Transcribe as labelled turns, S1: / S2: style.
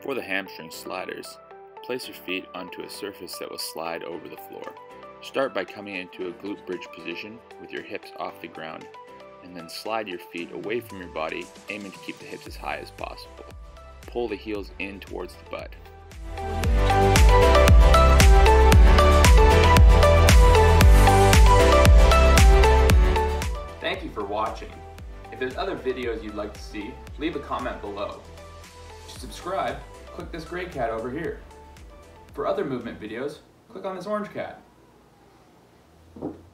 S1: For the hamstring sliders, place your feet onto a surface that will slide over the floor. Start by coming into a glute bridge position with your hips off the ground, and then slide your feet away from your body, aiming to keep the hips as high as possible. Pull the heels in towards the butt.
S2: Thank you for watching. If there's other videos you'd like to see, leave a comment below. To subscribe, click this gray cat over here. For other movement videos, click on this orange cat.